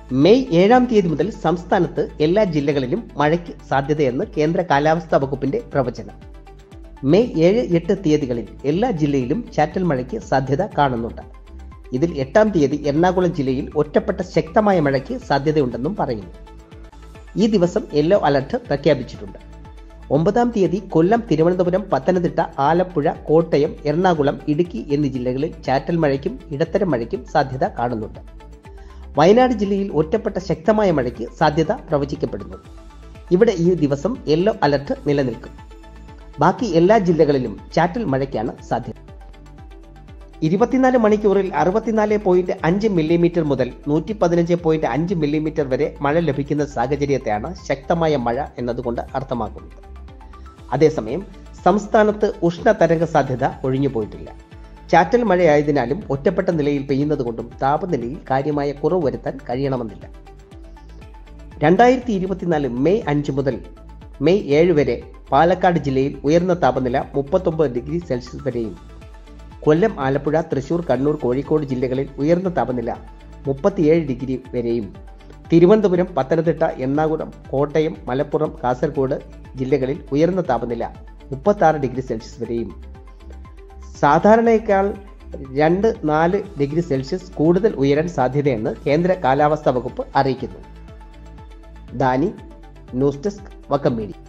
May 7-ാം തീയതി മുതൽ സംസ്ഥാനത്ത് എല്ലാ ജില്ലകളിലും മഴയ്ക്ക് സാധ്യതയെന്ന് കേന്ദ്ര കാലാവസ്ഥാ വകുപ്പിന്റെ പ്രവചനം. മെയ് 7-8 തീയതികളിൽ എല്ലാ ജില്ലയിലും ചാറ്റൽ മഴയ്ക്ക് സാധ്യത കാണുന്നുണ്ട്. ഇതിൽ 8-ാം തീയതി എറണാകുളം ജില്ലയിൽ ഒറ്റപ്പെട്ട ശക്തമായ മഴയ്ക്ക് സാധ്യതയുണ്ടെന്നും പറയുന്നു. ഈ ദിവസം യെല്ലോ അലർട്ട് പ്രഖ്യാപിച്ചിട്ടുണ്ട്. 9-ാം തീയതി കൊല്ലം, തിരുവനന്തപുരം, പത്തനംതിട്ട, ആലപ്പുഴ, കോട്ടയം, എറണാകുളം, ഇടുക്കി എന്നീ ജില്ലകളിൽ ചാറ്റൽ മഴയ്ക്കും ഇടത്തരം മഴയ്ക്കും സാധ്യത കാണുന്നുണ്ട്. വയനാട് ജില്ലയിൽ ഒറ്റപ്പെട്ട ശക്തമായ മഴയ്ക്ക് സാധ്യത പ്രവചിക്കപ്പെടുന്നു. ഇവിടെ ഈ ദിവസം യെല്ലോ അലർട്ട് നിലനിൽക്കും. ബാക്കി എല്ലാ ജില്ലകളിലും ചാറ്റൽ മഴയ്ക്കാണ് സാധ്യത. 24 മണിക്കൂറിൽ 64.5 മില്ലിമീറ്റർ മുതൽ 115.5 മില്ലിമീറ്റർ വരെ മഴ ലഭിക്കുന്ന സാഹചര്യത്തെയാണ് ശക്തമായ മഴ എന്നതുകൊണ്ട് അർത്ഥമാക്കുന്നത്. അതേസമയം സംസ്ഥാനത്ത് ഉഷ്ണതരംഗ സാധ്യത ഒഴിഞ്ഞുപോയിട്ടില്ല. ചാറ്റൽ മഴയായതിനാലും ഒറ്റപ്പെട്ട നിലയിൽ പെയ്യുന്നതുകൊണ്ടും താപനിലയിൽ കാര്യമായ കുറവ് വരുത്താൻ കഴിയണമെന്നില്ല. 2024 മെയ് 5 മുതൽ മെയ് 7 വരെ പാലക്കാട് ജില്ലയിൽ ഉയർന്ന താപനില 39 ഡിഗ്രി സെൽഷ്യസ് വരെയും, കൊല്ലം, ആലപ്പുഴ, തൃശൂർ, കണ്ണൂർ, കോഴിക്കോട് ജില്ലകളിൽ ഉയർന്ന താപനില 37 ഡിഗ്രി വരെയും, തിരുവനന്തപുരം, പത്തനംതിട്ട, എറണാകുളം, കോട്ടയം, മലപ്പുറം, കാസർഗോഡ് ജില്ലകളിൽ ഉയർന്ന താപനില 36 ഡിഗ്രി സെൽഷ്യസ് വരെയും, സാധാരണയേക്കാൾ 2-4 ഡിഗ്രി സെൽഷ്യസ് കൂടുതൽ ഉയരാൻ സാധ്യതയെന്ന് കേന്ദ്ര കാലാവസ്ഥാ വകുപ്പ് അറിയിക്കുന്നു. ദാനി, ന്യൂസ് ഡെസ്ക്, വക്കം മീഡിയ.